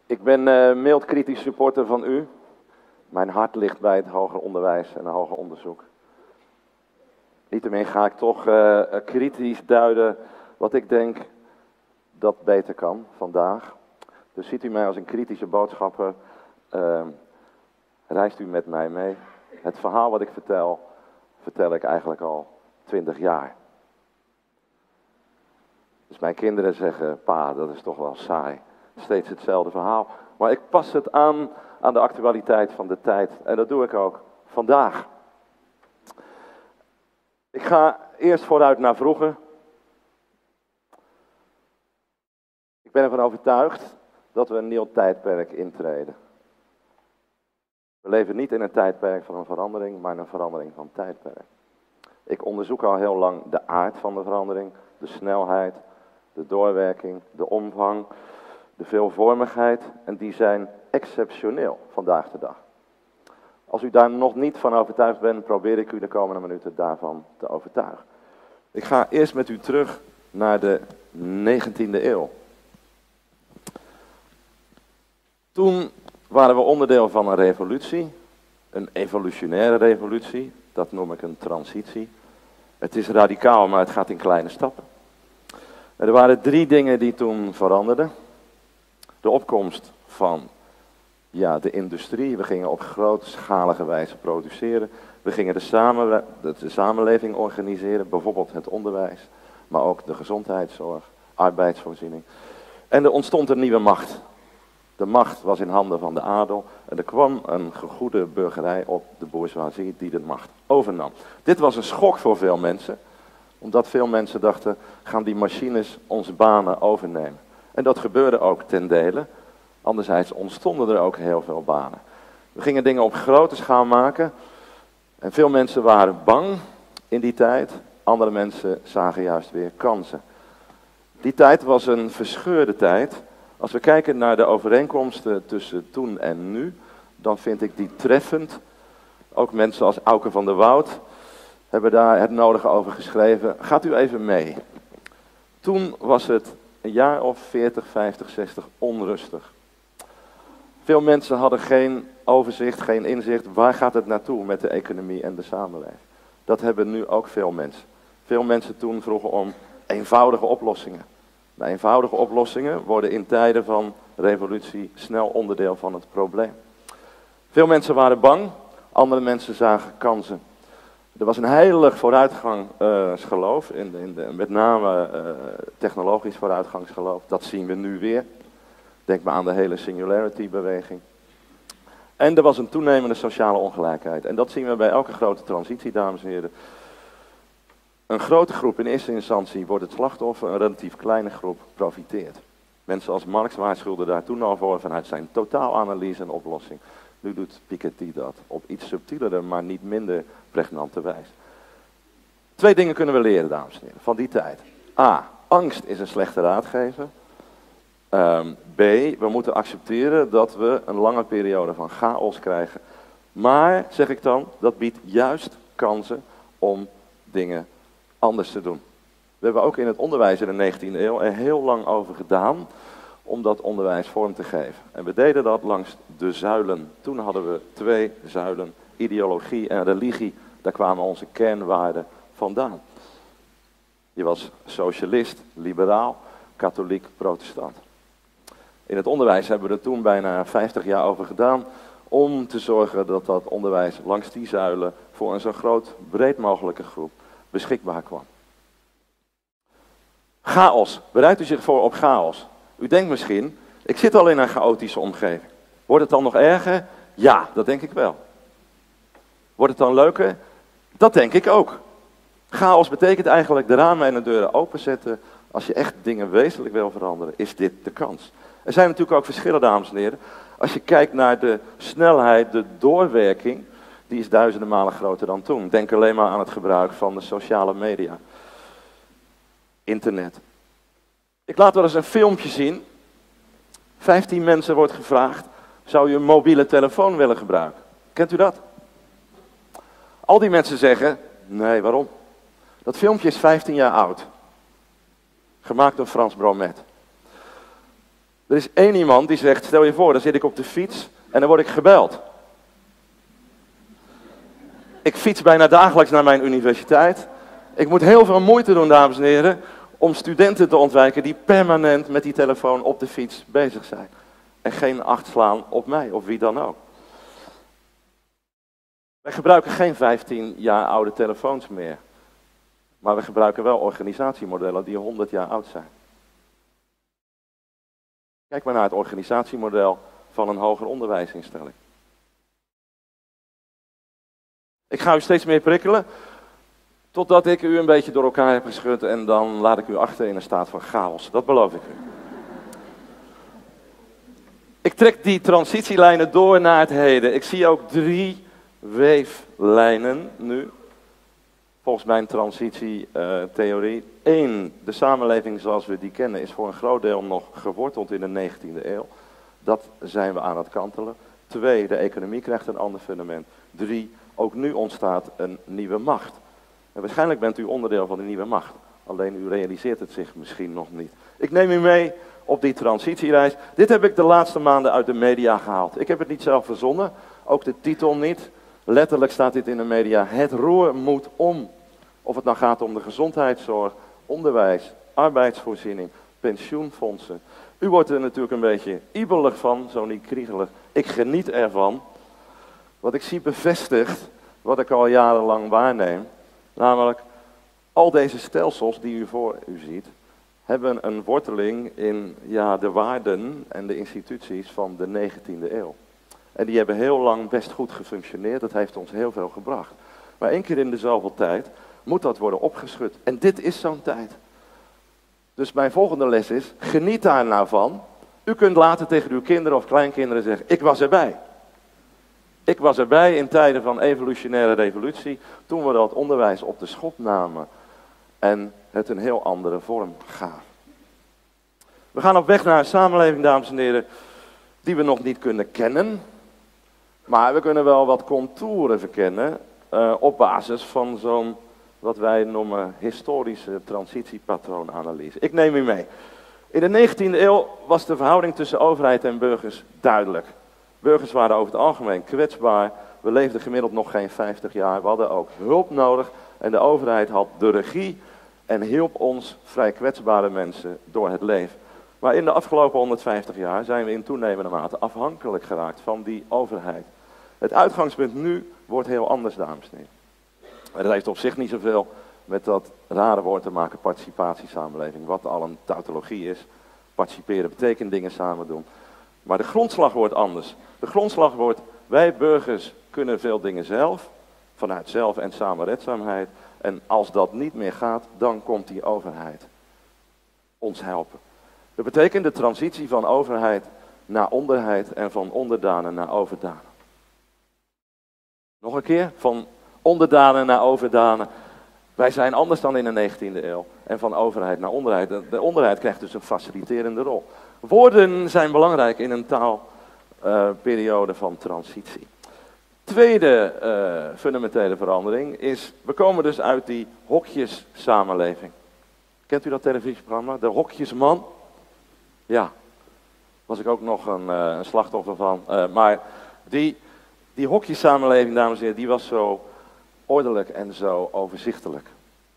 Ik ben mild kritisch supporter van u. Mijn hart ligt bij het hoger onderwijs en hoger onderzoek. Niettemin ga ik toch kritisch duiden wat ik denk dat beter kan vandaag. Dus ziet u mij als een kritische boodschapper, reist u met mij mee. Het verhaal wat ik vertel ik eigenlijk al 20 jaar. Dus mijn kinderen zeggen, pa, dat is toch wel saai. Steeds hetzelfde verhaal. Maar ik pas het aan de actualiteit van de tijd. En dat doe ik ook vandaag. Ik ga eerst vooruit naar vroeger. Ik ben ervan overtuigd dat we een nieuw tijdperk intreden. We leven niet in een tijdperk van een verandering, maar een verandering van tijdperk. Ik onderzoek al heel lang de aard van de verandering, de snelheid, de doorwerking, de omvang, de veelvormigheid. En die zijn exceptioneel vandaag de dag. Als u daar nog niet van overtuigd bent, probeer ik u de komende minuten daarvan te overtuigen. Ik ga eerst met u terug naar de 19e eeuw. Toen waren we onderdeel van een revolutie, een evolutionaire revolutie, dat noem ik een transitie. Het is radicaal, maar het gaat in kleine stappen. Er waren 3 dingen die toen veranderden. De opkomst van de industrie, we gingen op grootschalige wijze produceren. We gingen de samenleving organiseren, bijvoorbeeld het onderwijs, maar ook de gezondheidszorg, arbeidsvoorziening. En er ontstond een nieuwe macht. De macht was in handen van de adel en er kwam een gegoede burgerij op, de bourgeoisie, die de macht overnam. Dit was een schok voor veel mensen, omdat veel mensen dachten, gaan die machines onze banen overnemen. En dat gebeurde ook ten dele. Anderzijds ontstonden er ook heel veel banen. We gingen dingen op grote schaal maken en veel mensen waren bang in die tijd. Andere mensen zagen juist weer kansen. Die tijd was een verscheurde tijd. Als we kijken naar de overeenkomsten tussen toen en nu, dan vind ik die treffend. Ook mensen als Auke van der Woud hebben daar het nodige over geschreven. Gaat u even mee. Toen was het een jaar of 40, 50, 60 onrustig. Veel mensen hadden geen overzicht, geen inzicht. Waar gaat het naartoe met de economie en de samenleving? Dat hebben nu ook veel mensen. Veel mensen toen vroegen om eenvoudige oplossingen. De eenvoudige oplossingen worden in tijden van revolutie snel onderdeel van het probleem. Veel mensen waren bang, andere mensen zagen kansen. Er was een heilig vooruitgangsgeloof, met name technologisch vooruitgangsgeloof. Dat zien we nu weer. Denk maar aan de hele singularity-beweging. En er was een toenemende sociale ongelijkheid. En dat zien we bij elke grote transitie, dames en heren. Een grote groep in eerste instantie wordt het slachtoffer, een relatief kleine groep profiteert. Mensen als Marx waarschuwden daar toen al voor vanuit zijn totaalanalyse en oplossing. Nu doet Piketty dat op iets subtielere, maar niet minder pregnante wijze. 2 dingen kunnen we leren, dames en heren, van die tijd. A, angst is een slechte raadgever. B, we moeten accepteren dat we een lange periode van chaos krijgen. Maar, zeg ik dan, dat biedt juist kansen om dingen anders te doen. We hebben ook in het onderwijs in de 19e eeuw er heel lang over gedaan om dat onderwijs vorm te geven. En we deden dat langs de zuilen. Toen hadden we 2 zuilen, ideologie en religie. Daar kwamen onze kernwaarden vandaan. Je was socialist, liberaal, katholiek, protestant. In het onderwijs hebben we er toen bijna 50 jaar over gedaan om te zorgen dat dat onderwijs langs die zuilen voor een zo breed mogelijke groep beschikbaar kwam. Chaos. Bereidt u zich voor op chaos? U denkt misschien, ik zit al in een chaotische omgeving. Wordt het dan nog erger? Ja, dat denk ik wel. Wordt het dan leuker? Dat denk ik ook. Chaos betekent eigenlijk de ramen en de deuren openzetten. Als je echt dingen wezenlijk wil veranderen, is dit de kans. Er zijn natuurlijk ook verschillen, dames en heren. Als je kijkt naar de snelheid, de doorwerking, die is duizenden malen groter dan toen. Denk alleen maar aan het gebruik van de sociale media. Internet. Ik laat wel eens een filmpje zien. 15 mensen wordt gevraagd, zou je een mobiele telefoon willen gebruiken? Kent u dat? Al die mensen zeggen, nee, waarom? Dat filmpje is 15 jaar oud. Gemaakt door Frans Bromet. Er is één iemand die zegt, stel je voor, dan zit ik op de fiets en dan word ik gebeld. Ik fiets bijna dagelijks naar mijn universiteit. Ik moet heel veel moeite doen, dames en heren, om studenten te ontwijken die permanent met die telefoon op de fiets bezig zijn. En geen acht slaan op mij of wie dan ook. Wij gebruiken geen 15 jaar oude telefoons meer. Maar we gebruiken wel organisatiemodellen die 100 jaar oud zijn. Kijk maar naar het organisatiemodel van een hoger onderwijsinstelling. Ik ga u steeds meer prikkelen, totdat ik u een beetje door elkaar heb geschud en dan laat ik u achter in een staat van chaos. Dat beloof ik u. Ik trek die transitielijnen door naar het heden. Ik zie ook 3 weeflijnen nu, volgens mijn transitietheorie. 1, de samenleving zoals we die kennen is voor een groot deel nog geworteld in de 19e eeuw. Dat zijn we aan het kantelen. 2, de economie krijgt een ander fundament. 3, ook nu ontstaat een nieuwe macht. En waarschijnlijk bent u onderdeel van die nieuwe macht. Alleen u realiseert het zich misschien nog niet. Ik neem u mee op die transitiereis. Dit heb ik de laatste maanden uit de media gehaald. Ik heb het niet zelf verzonnen, ook de titel niet. Letterlijk staat dit in de media. Het roer moet om. Of het nou gaat om de gezondheidszorg, onderwijs, arbeidsvoorziening, pensioenfondsen. U wordt er natuurlijk een beetje ibelig van, zo niet kriegelig. Ik geniet ervan. Wat ik zie bevestigt, wat ik al jarenlang waarneem. Namelijk, al deze stelsels die u voor u ziet, hebben een worteling in de waarden en de instituties van de 19e eeuw. En die hebben heel lang best goed gefunctioneerd, dat heeft ons heel veel gebracht. Maar 1 keer in de zoveel tijd moet dat worden opgeschud. En dit is zo'n tijd. Dus mijn volgende les is, geniet daar nou van. U kunt later tegen uw kinderen of kleinkinderen zeggen, ik was erbij. Ik was erbij in tijden van evolutionaire revolutie, toen we dat onderwijs op de schop namen en het een heel andere vorm gaf. We gaan op weg naar een samenleving, dames en heren, die we nog niet kunnen kennen, maar we kunnen wel wat contouren verkennen op basis van zo'n, wat wij noemen, historische transitiepatroonanalyse. Ik neem u mee. In de 19e eeuw was de verhouding tussen overheid en burgers duidelijk. Burgers waren over het algemeen kwetsbaar. We leefden gemiddeld nog geen 50 jaar. We hadden ook hulp nodig. En de overheid had de regie en hielp ons vrij kwetsbare mensen door het leven. Maar in de afgelopen 150 jaar zijn we in toenemende mate afhankelijk geraakt van die overheid. Het uitgangspunt nu wordt heel anders, dames en heren. En dat heeft op zich niet zoveel met dat rare woord te maken, participatiesamenleving, wat al een tautologie is. Participeren betekent dingen samen doen. Maar de grondslag wordt anders. De grondslag wordt, wij burgers kunnen veel dingen zelf, vanuit zelf- en samenredzaamheid. En als dat niet meer gaat, dan komt die overheid ons helpen. Dat betekent de transitie van overheid naar onderheid en van onderdanen naar overdanen. Nog een keer, van onderdanen naar overdanen. Wij zijn anders dan in de 19e eeuw. En van overheid naar onderheid. De onderheid krijgt dus een faciliterende rol. Woorden zijn belangrijk in een taalperiode van transitie. Tweede fundamentele verandering is, we komen dus uit die hokjessamenleving. Kent u dat televisieprogramma, De Hokjesman? Ja, was ik ook nog een slachtoffer van. Maar die hokjessamenleving, dames en heren, die was zo ordelijk en zo overzichtelijk.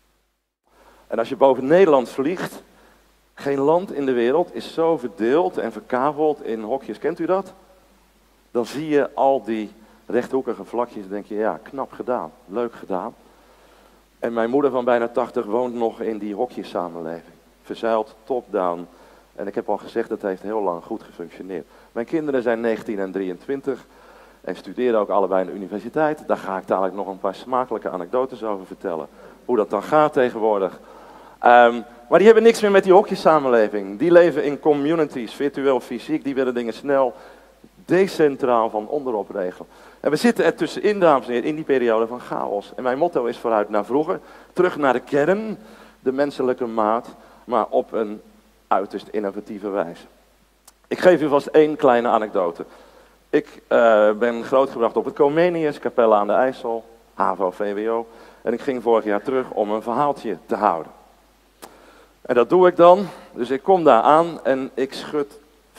En als je boven Nederland vliegt, geen land in de wereld is zo verdeeld en verkaveld in hokjes. Kent u dat? Dan zie je al die rechthoekige vlakjes en denk je, ja, knap gedaan, leuk gedaan. En mijn moeder van bijna 80 woont nog in die hokjessamenleving. Verzeild, top-down. En ik heb al gezegd, dat heeft heel lang goed gefunctioneerd. Mijn kinderen zijn 19 en 23 en studeren ook allebei aan de universiteit. Daar ga ik dadelijk nog een paar smakelijke anekdotes over vertellen. Hoe dat dan gaat tegenwoordig. Maar die hebben niks meer met die hokjessamenleving. Die leven in communities, virtueel, fysiek. Die willen dingen snel, decentraal van onderop regelen. En we zitten er tussenin, dames en heren, in die periode van chaos. En mijn motto is vooruit naar vroeger. Terug naar de kern, de menselijke maat. Maar op een uiterst innovatieve wijze. Ik geef u vast 1 kleine anekdote. Ik ben grootgebracht op het Comenius, Capelle aan de IJssel, HAVO, VWO. En ik ging vorig jaar terug om een verhaaltje te houden. En dat doe ik dan. Dus ik kom daar aan en ik schud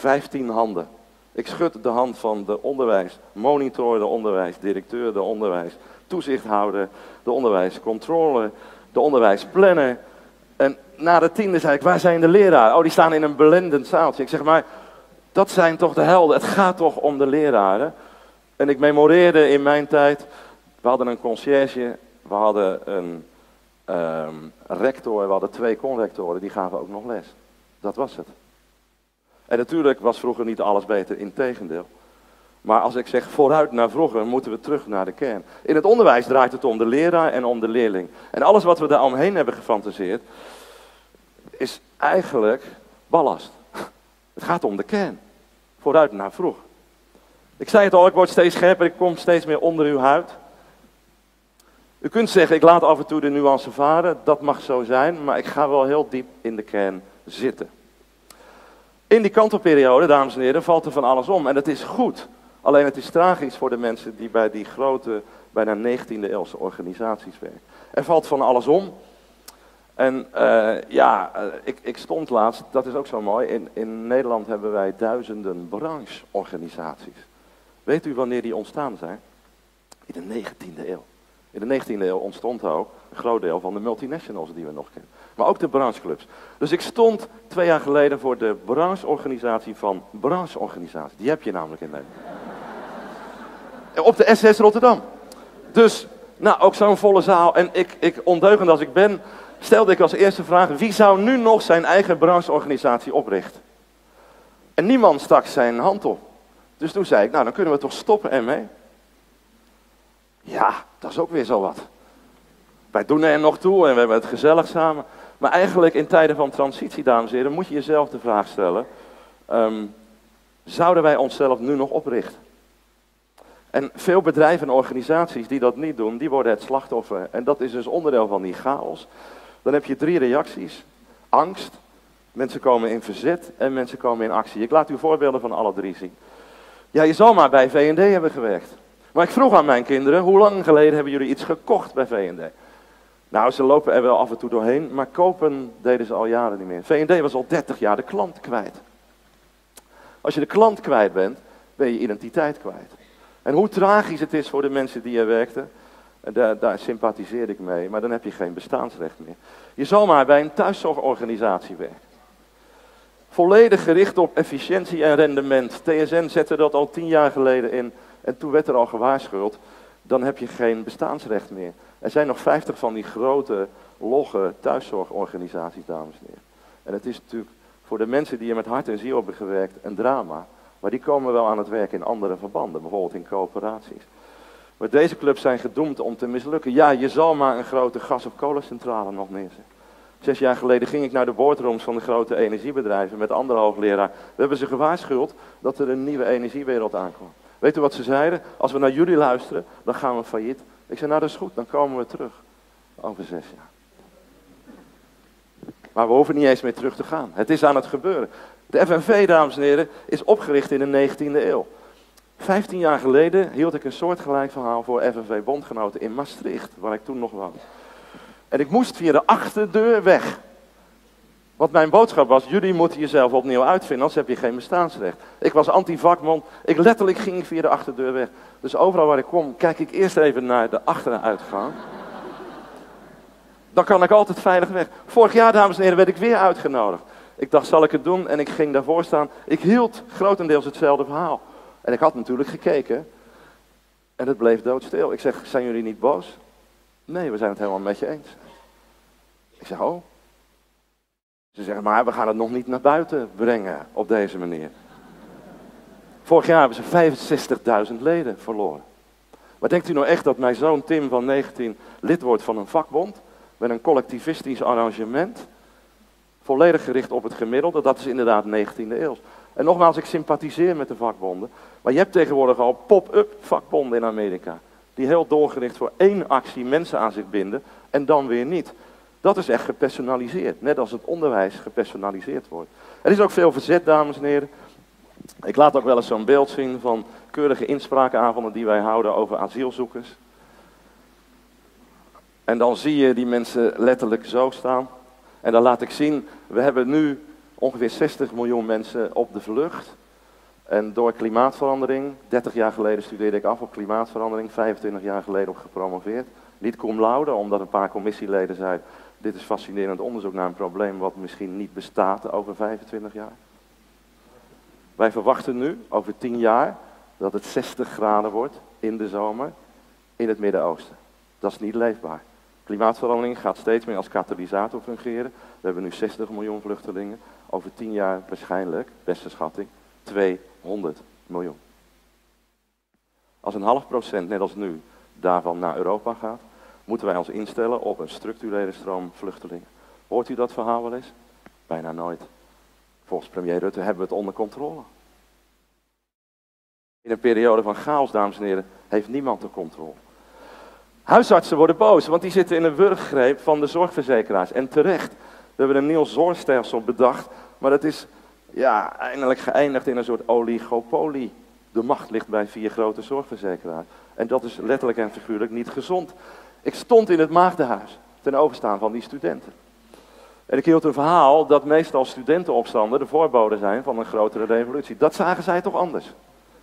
15 handen. Ik schud de hand van de onderwijsmonitor, de onderwijsdirecteur, de onderwijstoezichthouder, de onderwijscontrole, de onderwijsplanner. En na de 10e zei ik, waar zijn de leraren? Oh, die staan in een blendend zaaltje. Ik zeg, maar dat zijn toch de helden? Het gaat toch om de leraren? En ik memoreerde in mijn tijd, we hadden een conciërge, we hadden een rector, we hadden 2 conrectoren, die gaven ook nog les. Dat was het. En natuurlijk was vroeger niet alles beter, integendeel. Maar als ik zeg vooruit naar vroeger, moeten we terug naar de kern. In het onderwijs draait het om de leraar en om de leerling. En alles wat we daar omheen hebben gefantaseerd, is eigenlijk ballast. Het gaat om de kern. Vooruit naar vroeger. Ik zei het al, ik word steeds scherper, ik kom steeds meer onder uw huid. U kunt zeggen, ik laat af en toe de nuance varen, dat mag zo zijn, maar ik ga wel heel diep in de kern zitten. In die kantelperiode, dames en heren, valt er van alles om en dat is goed. Alleen het is tragisch voor de mensen die bij die grote, bijna 19e eeuwse organisaties werken. Er valt van alles om. En ik stond laatst, dat is ook zo mooi, in Nederland hebben wij duizenden brancheorganisaties. Weet u wanneer die ontstaan zijn? In de 19e eeuw. In de 19e eeuw ontstond ook een groot deel van de multinationals die we nog kennen. Maar ook de brancheclubs. Dus ik stond 2 jaar geleden voor de brancheorganisatie van brancheorganisaties. Die heb je namelijk in Nederland. Op de SS Rotterdam. Dus, nou, ook zo'n volle zaal. En ik ondeugend als ik ben, stelde ik als eerste vraag, wie zou nu nog zijn eigen brancheorganisatie oprichten? En niemand stak zijn hand op. Dus toen zei ik, nou dan kunnen we toch stoppen ermee? Ja, dat is ook weer zo wat. Wij doen er nog toe en we hebben het gezellig samen. Maar eigenlijk in tijden van transitie, dames en heren, moet je jezelf de vraag stellen, zouden wij onszelf nu nog oprichten? En veel bedrijven en organisaties die dat niet doen, die worden het slachtoffer. En dat is dus onderdeel van die chaos. Dan heb je 3 reacties. Angst, mensen komen in verzet en mensen komen in actie. Ik laat u voorbeelden van alle 3 zien. Ja, je zal maar bij V&D hebben gewerkt. Maar ik vroeg aan mijn kinderen, hoe lang geleden hebben jullie iets gekocht bij V&D? Nou, ze lopen er wel af en toe doorheen, maar kopen deden ze al jaren niet meer. V&D was al 30 jaar de klant kwijt. Als je de klant kwijt bent, ben je identiteit kwijt. En hoe tragisch het is voor de mensen die er werkten, daar sympathiseer ik mee, maar dan heb je geen bestaansrecht meer. Je zal maar bij een thuiszorgorganisatie werken. Volledig gericht op efficiëntie en rendement. TSN zette dat al 10 jaar geleden in en toen werd er al gewaarschuwd, dan heb je geen bestaansrecht meer. Er zijn nog 50 van die grote, logge thuiszorgorganisaties, dames en heren. En het is natuurlijk voor de mensen die er met hart en ziel hebben gewerkt een drama. Maar die komen wel aan het werk in andere verbanden, bijvoorbeeld in coöperaties. Maar deze clubs zijn gedoemd om te mislukken. Ja, je zal maar een grote gas- of kolencentrale nog neerzetten. 6 jaar geleden ging ik naar de boardrooms van de grote energiebedrijven met andere hoogleraar. We hebben ze gewaarschuwd dat er een nieuwe energiewereld aankwam. Weet u wat ze zeiden? Als we naar jullie luisteren, dan gaan we failliet. Ik zei, nou dat is goed, dan komen we terug. Over 6 jaar. Maar we hoeven niet eens meer terug te gaan. Het is aan het gebeuren. De FNV, dames en heren, is opgericht in de 19e eeuw. 15 jaar geleden hield ik een soortgelijk verhaal voor FNV-bondgenoten in Maastricht, waar ik toen nog woonde. En ik moest via de achterdeur weg. Want mijn boodschap was, jullie moeten jezelf opnieuw uitvinden, anders heb je geen bestaansrecht. Ik was anti-vakbond, letterlijk ging via de achterdeur weg. Dus overal waar ik kom, kijk ik eerst even naar de achteruitgang. Dan kan ik altijd veilig weg. Vorig jaar, dames en heren, werd ik weer uitgenodigd. Ik dacht, zal ik het doen? En ik ging daarvoor staan. Ik hield grotendeels hetzelfde verhaal. En ik had natuurlijk gekeken. En het bleef doodstil. Ik zeg, zijn jullie niet boos? Nee, we zijn het helemaal met je eens. Ik zeg, oh. Ze zeggen, maar we gaan het nog niet naar buiten brengen op deze manier. Vorig jaar hebben ze 65.000 leden verloren. Maar denkt u nou echt dat mijn zoon Tim van 19 lid wordt van een vakbond? Met een collectivistisch arrangement? Volledig gericht op het gemiddelde, dat is inderdaad 19e eeuw. En nogmaals, ik sympathiseer met de vakbonden. Maar je hebt tegenwoordig al pop-up vakbonden in Amerika. Die heel doelgericht voor 1 actie mensen aan zich binden en dan weer niet. Dat is echt gepersonaliseerd. Net als het onderwijs gepersonaliseerd wordt. Er is ook veel verzet, dames en heren. Ik laat ook wel eens zo'n beeld zien van keurige inspraakavonden die wij houden over asielzoekers. En dan zie je die mensen letterlijk zo staan. En dan laat ik zien, we hebben nu ongeveer 60 miljoen mensen op de vlucht. En door klimaatverandering, 30 jaar geleden studeerde ik af op klimaatverandering, 25 jaar geleden op gepromoveerd. Niet cum laude, omdat een paar commissieleden zeiden, dit is fascinerend onderzoek naar een probleem wat misschien niet bestaat over 25 jaar. Wij verwachten nu, over 10 jaar, dat het 60 graden wordt in de zomer in het Midden-Oosten. Dat is niet leefbaar. Klimaatverandering gaat steeds meer als katalysator fungeren. We hebben nu 60 miljoen vluchtelingen. Over 10 jaar waarschijnlijk, beste schatting, 200 miljoen. Als een half procent, net als nu, daarvan naar Europa gaat, moeten wij ons instellen op een structurele stroom vluchtelingen. Hoort u dat verhaal wel eens? Bijna nooit. Volgens premier Rutte hebben we het onder controle. In een periode van chaos, dames en heren, heeft niemand de controle. Huisartsen worden boos, want die zitten in een wurggreep van de zorgverzekeraars. En terecht, we hebben een nieuw zorgstelsel bedacht, maar dat is eindelijk geëindigd in een soort oligopolie. De macht ligt bij 4 grote zorgverzekeraars. En dat is letterlijk en figuurlijk niet gezond. Ik stond in het Maagdenhuis, ten overstaan van die studenten. En ik hield een verhaal dat meestal studentenopstanden de voorbode zijn van een grotere revolutie. Dat zagen zij toch anders.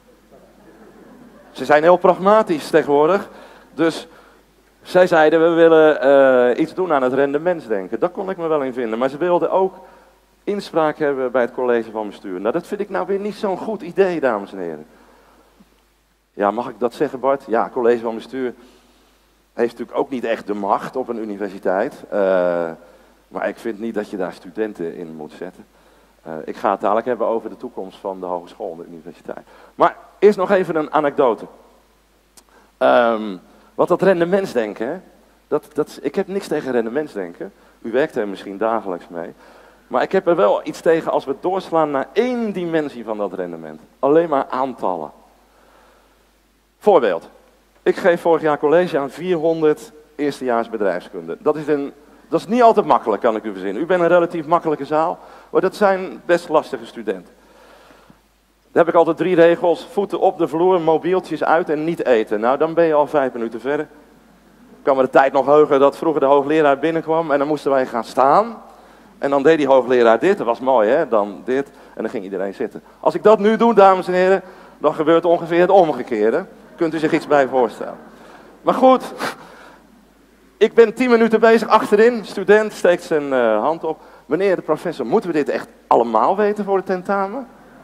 Ze zijn heel pragmatisch tegenwoordig. Dus zij zeiden, we willen iets doen aan het rendementsdenken. Daar kon ik me wel in vinden. Maar ze wilden ook inspraak hebben bij het college van bestuur. Nou, dat vind ik nou weer niet zo'n goed idee, dames en heren. Ja, mag ik dat zeggen, Bart? Ja, college van bestuur heeft natuurlijk ook niet echt de macht op een universiteit. Maar ik vind niet dat je daar studenten in moet zetten. Ik ga het dadelijk hebben over de toekomst van de hogeschool en de universiteit. Maar eerst nog even een anekdote. Wat dat rendementsdenken, hè? Ik heb niks tegen rendementsdenken. U werkt er misschien dagelijks mee. Maar ik heb er wel iets tegen als we doorslaan naar 1 dimensie van dat rendement. Alleen maar aantallen. Voorbeeld. Ik geef vorig jaar college aan 400 eerstejaars bedrijfskunde. Dat is niet altijd makkelijk, kan ik u verzinnen. U bent een relatief makkelijke zaal, maar dat zijn best lastige studenten. Daar heb ik altijd 3 regels. Voeten op de vloer, mobieltjes uit en niet eten. Nou, dan ben je al 5 minuten verder. Ik kan me de tijd nog heugen dat vroeger de hoogleraar binnenkwam en dan moesten wij gaan staan. En dan deed die hoogleraar dit, dat was mooi hè, dan dit. En dan ging iedereen zitten. Als ik dat nu doe, dames en heren, dan gebeurt ongeveer het omgekeerde. Kunt u zich iets bij voorstellen. Maar goed, ik ben 10 minuten bezig achterin. Student steekt zijn hand op. Meneer de professor, moeten we dit echt allemaal weten voor het tentamen?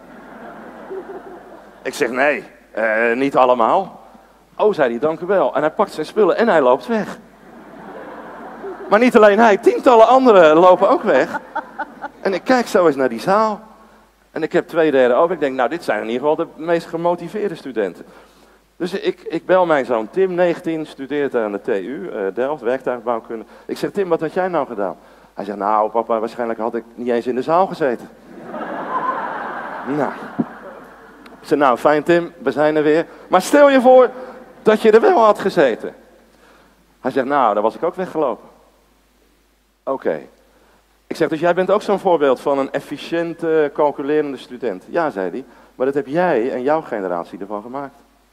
Ik zeg nee, niet allemaal. Oh, zei hij, dank u wel. En hij pakt zijn spullen en hij loopt weg. Maar niet alleen hij, tientallen anderen lopen ook weg. En ik kijk zo eens naar die zaal. En ik heb 2/3 over. Ik denk, nou, dit zijn in ieder geval de meest gemotiveerde studenten. Dus ik bel mijn zoon Tim, 19, studeert aan de TU, Delft, werktuigbouwkunde. Ik zeg, Tim, wat had jij nou gedaan? Hij zegt, nou papa, waarschijnlijk had ik niet eens in de zaal gezeten. Nou. Ik zeg, nou fijn Tim, we zijn er weer. Maar stel je voor dat je er wel had gezeten. Hij zegt, nou, dan was ik ook weggelopen. Oké. Ik zeg, dus jij bent ook zo'n voorbeeld van een efficiënte, calculerende student. Ja, zei hij, maar dat heb jij en jouw generatie ervan gemaakt.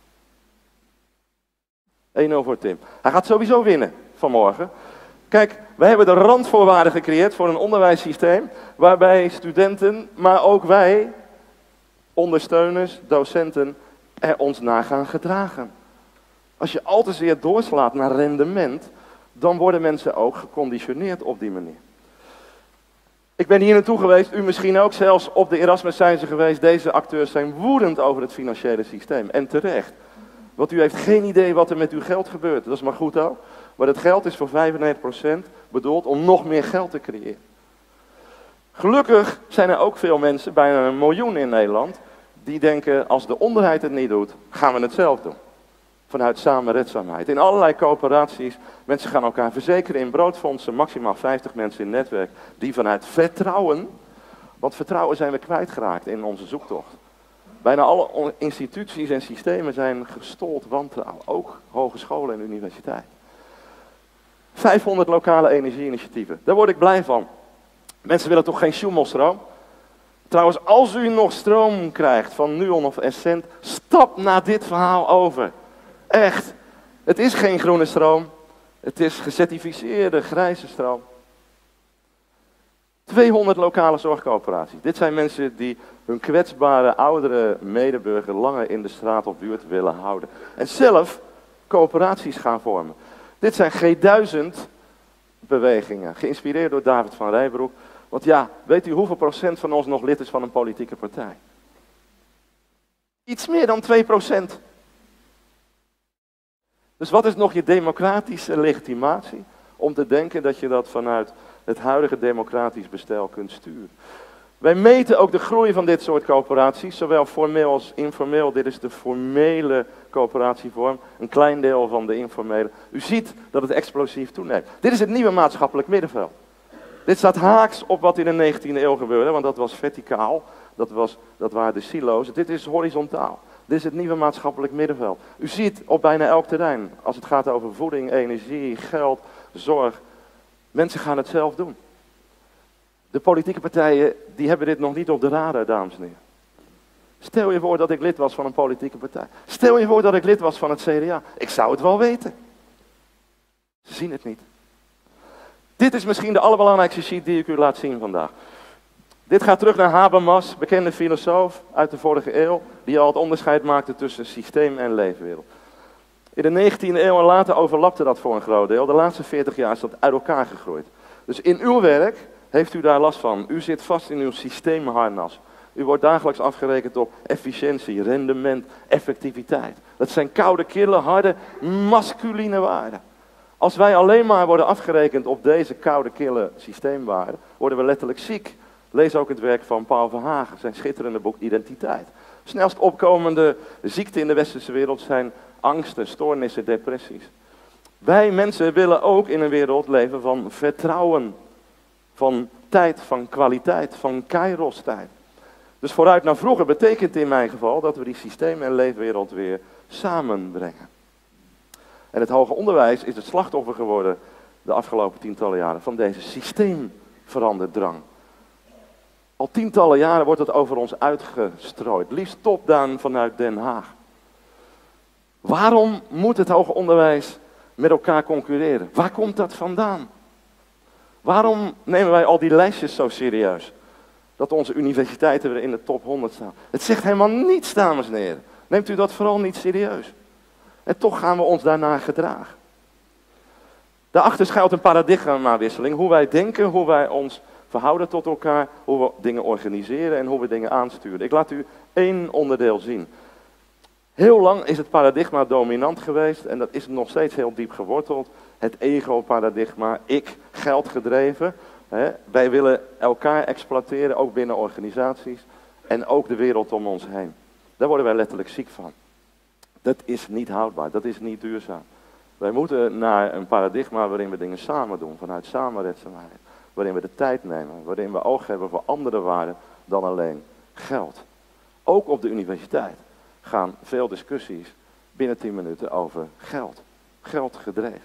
1-0 voor Tim. Hij gaat sowieso winnen vanmorgen. Kijk, wij hebben de randvoorwaarden gecreëerd voor een onderwijssysteem waarbij studenten, maar ook wij, ondersteuners, docenten, er ons naar gaan gedragen. Als je al te zeer doorslaat naar rendement, dan worden mensen ook geconditioneerd op die manier. Ik ben hier naartoe geweest, u misschien ook, zelfs op de Erasmus zijn ze geweest. Deze acteurs zijn woedend over het financiële systeem. En terecht. Want u heeft geen idee wat er met uw geld gebeurt. Dat is maar goed ook. Maar het geld is voor 95% bedoeld om nog meer geld te creëren. Gelukkig zijn er ook veel mensen, bijna 1 miljoen in Nederland, die denken, als de onderheid het niet doet, gaan we het zelf doen. Vanuit samenredzaamheid. In allerlei coöperaties, mensen gaan elkaar verzekeren in broodfondsen, maximaal 50 mensen in netwerk, die vanuit vertrouwen, want vertrouwen zijn we kwijtgeraakt in onze zoektocht. Bijna alle instituties en systemen zijn gestold wantrouwen, ook hogescholen en universiteiten. 500 lokale energieinitiatieven, daar word ik blij van. Mensen willen toch geen Schumelstroom? Trouwens, als u nog stroom krijgt van Nuon of Essent, stap naar dit verhaal over. Echt, het is geen groene stroom, het is gecertificeerde grijze stroom. 200 lokale zorgcoöperaties. Dit zijn mensen die hun kwetsbare oudere medeburger langer in de straat of buurt willen houden. En zelf coöperaties gaan vormen. Dit zijn G1000 bewegingen, geïnspireerd door David van Rijbroek. Want ja, weet u hoeveel procent van ons nog lid is van een politieke partij? Iets meer dan 2%. Dus wat is nog je democratische legitimatie om te denken dat je dat vanuit het huidige democratisch bestel kunt sturen? Wij meten ook de groei van dit soort coöperaties, zowel formeel als informeel. Dit is de formele coöperatievorm, een klein deel van de informele. U ziet dat het explosief toeneemt. Dit is het nieuwe maatschappelijk middenveld. Dit staat haaks op wat in de 19e eeuw gebeurde, want dat was verticaal, dat waren de silo's. Dit is horizontaal. Dit is het nieuwe maatschappelijk middenveld. U ziet op bijna elk terrein, als het gaat over voeding, energie, geld, zorg, mensen gaan het zelf doen. De politieke partijen, die hebben dit nog niet op de radar, dames en heren. Stel je voor dat ik lid was van een politieke partij. Stel je voor dat ik lid was van het CDA. Ik zou het wel weten. Ze zien het niet. Dit is misschien de allerbelangrijkste sheet die ik u laat zien vandaag. Dit gaat terug naar Habermas, bekende filosoof uit de vorige eeuw, die al het onderscheid maakte tussen systeem en leefwereld. In de 19e eeuw en later overlapte dat voor een groot deel. De laatste 40 jaar is dat uit elkaar gegroeid. Dus in uw werk heeft u daar last van. U zit vast in uw systeemharnas. U wordt dagelijks afgerekend op efficiëntie, rendement, effectiviteit. Dat zijn koude, kille, harde, masculine waarden. Als wij alleen maar worden afgerekend op deze koude, kille systeemwaarden, worden we letterlijk ziek. Lees ook het werk van Paul Verhagen, zijn schitterende boek Identiteit. Snelst opkomende ziekten in de westerse wereld zijn angsten, stoornissen, depressies. Wij mensen willen ook in een wereld leven van vertrouwen, van tijd, van kwaliteit, van kairos-tijd. Dus vooruit naar vroeger betekent in mijn geval dat we die systeem- en leefwereld weer samenbrengen. En het hoger onderwijs is het slachtoffer geworden de afgelopen tientallen jaren van deze systeemveranderdrang. Al tientallen jaren wordt het over ons uitgestrooid, liefst top-down vanuit Den Haag. Waarom moet het hoger onderwijs met elkaar concurreren? Waar komt dat vandaan? Waarom nemen wij al die lijstjes zo serieus? Dat onze universiteiten weer in de top 100 staan. Het zegt helemaal niets, dames en heren. Neemt u dat vooral niet serieus. En toch gaan we ons daarna gedragen. Daarachter schuilt een paradigmawisseling. Hoe wij denken, hoe wij ons verhouden tot elkaar, hoe we dingen organiseren en hoe we dingen aansturen. Ik laat u één onderdeel zien. Heel lang is het paradigma dominant geweest en dat is nog steeds heel diep geworteld. Het ego-paradigma, ik, geldgedreven. Wij willen elkaar exploiteren, ook binnen organisaties en ook de wereld om ons heen. Daar worden wij letterlijk ziek van. Dat is niet houdbaar, dat is niet duurzaam. Wij moeten naar een paradigma waarin we dingen samen doen, vanuit samenredzaamheid. Waarin we de tijd nemen, waarin we oog hebben voor andere waarden dan alleen geld. Ook op de universiteit gaan veel discussies binnen 10 minuten over geld. Geldgedreven.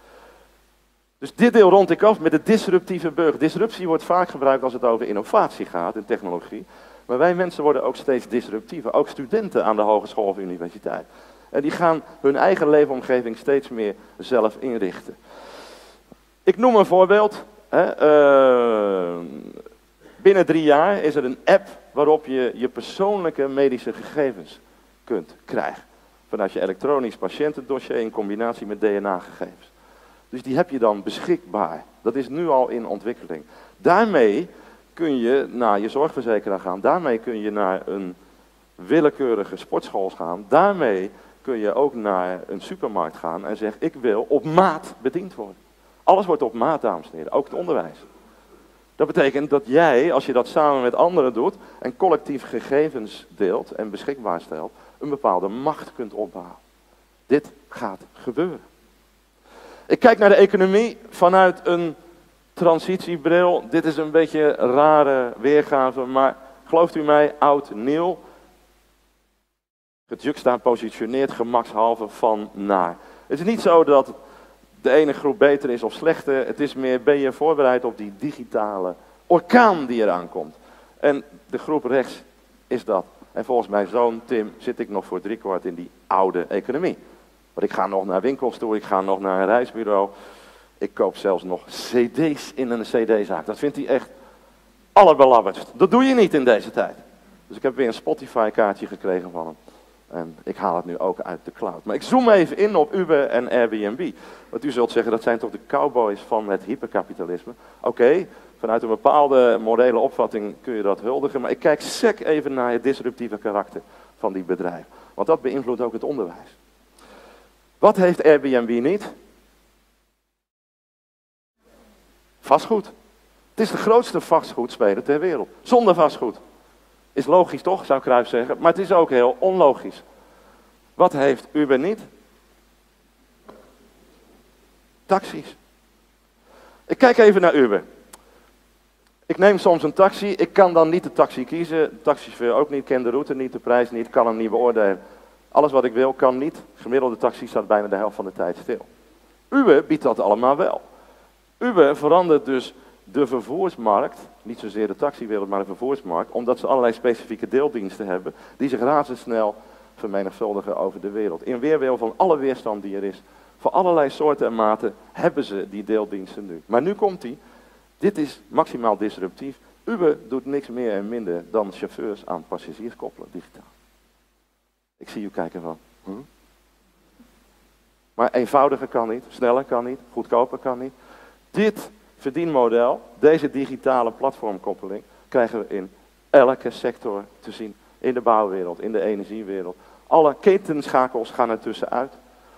Dus dit deel rond ik af met de disruptieve burger. Disruptie wordt vaak gebruikt als het over innovatie gaat in technologie. Maar wij mensen worden ook steeds disruptiever. Ook studenten aan de hogeschool of universiteit. En die gaan hun eigen leefomgeving steeds meer zelf inrichten. Ik noem een voorbeeld. Binnen 3 jaar is er een app waarop je je persoonlijke medische gegevens kunt krijgen. Vanuit je elektronisch patiëntendossier in combinatie met DNA-gegevens. Dus die heb je dan beschikbaar. Dat is nu al in ontwikkeling. Daarmee kun je naar je zorgverzekeraar gaan. Daarmee kun je naar een willekeurige sportschool gaan. Daarmee kun je ook naar een supermarkt gaan en zeggen: ik wil op maat bediend worden. Alles wordt op maat, dames en heren, ook het onderwijs. Dat betekent dat jij, als je dat samen met anderen doet en collectief gegevens deelt en beschikbaar stelt, een bepaalde macht kunt opbouwen. Dit gaat gebeuren. Ik kijk naar de economie vanuit een transitiebril. Dit is een beetje een rare weergave, maar gelooft u mij, oud-nieuw. Gejuxtapositioneerd gemakshalve van naar. Het is niet zo dat de ene groep beter is of slechter. Het is meer, ben je voorbereid op die digitale orkaan die eraan komt. En de groep rechts is dat. En volgens mijn zoon Tim zit ik nog voor 3/4 in die oude economie. Want ik ga nog naar winkels toe, ik ga nog naar een reisbureau. Ik koop zelfs nog cd's in een cd-zaak. Dat vindt hij echt allerbelabberdst. Dat doe je niet in deze tijd. Dus ik heb weer een Spotify kaartje gekregen van hem. En ik haal het nu ook uit de cloud. Maar ik zoom even in op Uber en Airbnb. Want u zult zeggen, dat zijn toch de cowboys van het hyperkapitalisme. Oké, vanuit een bepaalde morele opvatting kun je dat huldigen. Maar ik kijk sec even naar het disruptieve karakter van die bedrijven. Want dat beïnvloedt ook het onderwijs. Wat heeft Airbnb niet? Vastgoed. Het is de grootste vastgoedspeler ter wereld. Zonder vastgoed. Is logisch toch, zou Cruijff zeggen. Maar het is ook heel onlogisch. Wat heeft Uber niet? Taxis. Ik kijk even naar Uber. Ik neem soms een taxi. Ik kan dan niet de taxi kiezen. De taxichauffeur ook niet. Ken de route niet, de prijs niet. Kan hem niet beoordelen. Alles wat ik wil, kan niet. Gemiddelde taxi staat bijna de helft van de tijd stil. Uber biedt dat allemaal wel. Uber verandert dus de vervoersmarkt, niet zozeer de taxiwereld, maar de vervoersmarkt, omdat ze allerlei specifieke deeldiensten hebben, die zich razendsnel vermenigvuldigen over de wereld. In weerwil van alle weerstand die er is, voor allerlei soorten en maten, hebben ze die deeldiensten nu. Maar nu komt die, dit is maximaal disruptief. Uber doet niks meer en minder dan chauffeurs aan passagiers koppelen, digitaal. Ik zie u kijken van, Maar eenvoudiger kan niet, sneller kan niet, goedkoper kan niet. Dit verdienmodel, deze digitale platformkoppeling, krijgen we in elke sector te zien. In de bouwwereld, in de energiewereld. Alle ketenschakels gaan er tussenuit.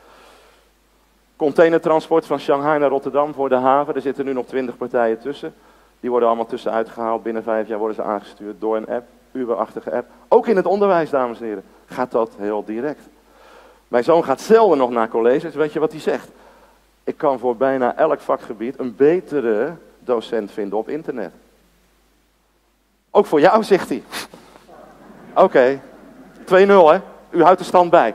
Containertransport van Shanghai naar Rotterdam voor de haven. Er zitten nu nog 20 partijen tussen. Die worden allemaal tussenuit gehaald. Binnen 5 jaar worden ze aangestuurd door een app. Uber-achtige app. Ook in het onderwijs, dames en heren, gaat dat heel direct. Mijn zoon gaat zelden nog naar colleges. Weet je wat hij zegt? Ik kan voor bijna elk vakgebied een betere docent vinden op internet. Ook voor jou, zegt hij. Oké, 2-0 hè. U houdt de stand bij.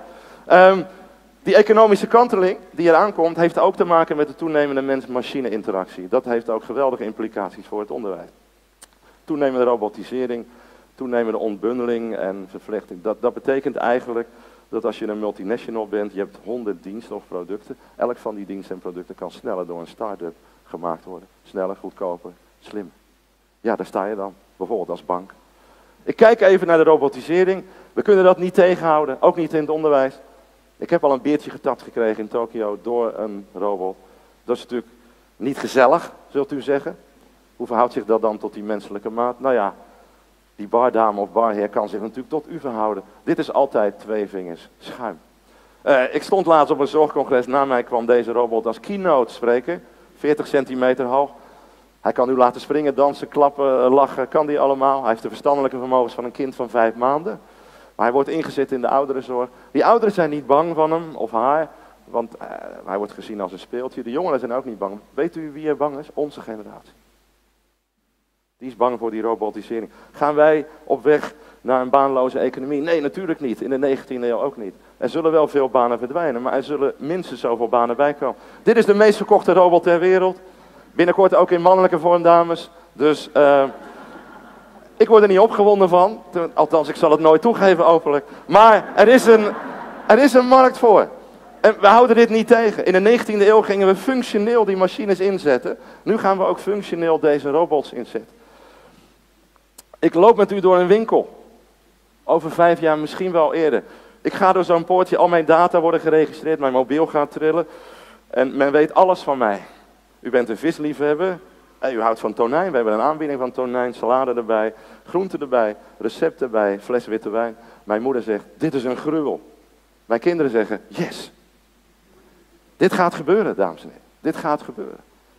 Die economische kanteling die eraan komt, heeft ook te maken met de toenemende mens-machine interactie. Dat heeft ook geweldige implicaties voor het onderwijs. Toenemende robotisering, toenemende ontbundeling en vervlechting. Dat betekent eigenlijk dat als je een multinational bent, je hebt 100 diensten of producten. Elk van die diensten en producten kan sneller door een start-up gemaakt worden. Sneller, goedkoper, slimmer. Ja, daar sta je dan. Bijvoorbeeld als bank. Ik kijk even naar de robotisering. We kunnen dat niet tegenhouden, ook niet in het onderwijs. Ik heb al een beertje getapt gekregen in Tokio door een robot. Dat is natuurlijk niet gezellig, zult u zeggen. Hoe verhoudt zich dat dan tot die menselijke maat? Nou ja, die bardame of barheer kan zich natuurlijk tot u verhouden. Dit is altijd 2 vingers schuim. Ik stond laatst op een zorgcongres. Na mij kwam deze robot als keynote spreker. 40 centimeter hoog. Hij kan u laten springen, dansen, klappen, lachen. Kan die allemaal. Hij heeft de verstandelijke vermogens van een kind van 5 maanden. Maar hij wordt ingezet in de ouderenzorg. Die ouderen zijn niet bang van hem of haar. Want hij wordt gezien als een speeltje. De jongeren zijn ook niet bang. Weet u wie er bang is? Onze generatie. Die is bang voor die robotisering. Gaan wij op weg naar een baanloze economie? Nee, natuurlijk niet. In de 19e eeuw ook niet. Er zullen wel veel banen verdwijnen, maar er zullen minstens zoveel banen bijkomen. Dit is de meest verkochte robot ter wereld. Binnenkort ook in mannelijke vorm, dames. Dus ik word er niet opgewonden van. Althans, ik zal het nooit toegeven openlijk. Maar er is een markt voor. En we houden dit niet tegen. In de 19e eeuw gingen we functioneel die machines inzetten. Nu gaan we ook functioneel deze robots inzetten. Ik loop met u door een winkel. Over 5 jaar, misschien wel eerder. Ik ga door zo'n poortje, al mijn data worden geregistreerd, mijn mobiel gaat trillen. En men weet alles van mij. U bent een visliefhebber. U houdt van tonijn. We hebben een aanbieding van tonijn, salade erbij, groenten erbij, recept erbij, fles witte wijn. Mijn moeder zegt, dit is een gruwel. Mijn kinderen zeggen, yes. Dit gaat gebeuren, dames en heren. Dit gaat gebeuren.